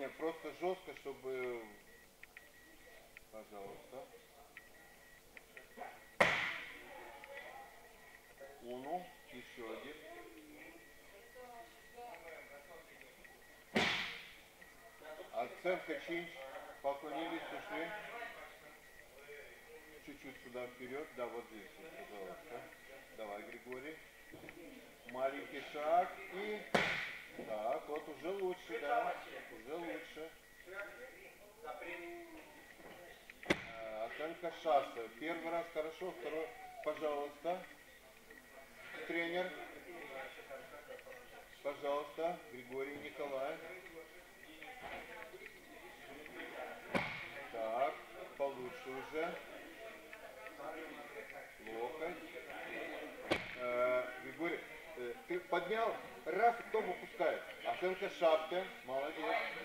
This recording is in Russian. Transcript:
Нет, просто жестко, чтобы... Пожалуйста. Уну, еще один. Оценка чинч. Поклонились, ушли. Чуть-чуть сюда вперед. Да, вот здесь, пожалуйста. Давай, Григорий. Маленький шаг и... Так, вот уже лучше, да. Уже лучше. Оценка шасса. Первый раз хорошо, второй, пожалуйста. Тренер. Пожалуйста, Григорий Николаев. Так, получше уже. Локоть. Григорий, ты поднял, раз, и потом выпускаешь. Оценка шапки. Молодец.